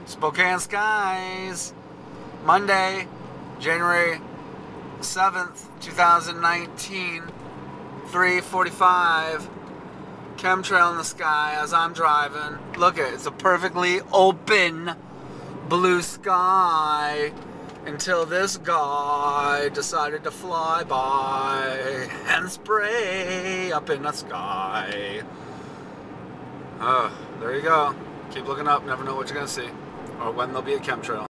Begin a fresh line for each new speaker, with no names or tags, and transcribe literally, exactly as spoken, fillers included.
Spokanes Skies, Monday, January seventh, two thousand nineteen, three forty-five. Chemtrail in the sky as I'm driving. Look at it, it's a perfectly open blue sky until this guy decided to fly by and spray up in the sky. Oh, there you go. Keep looking up, never know what you're gonna see or when there'll be a chemtrail.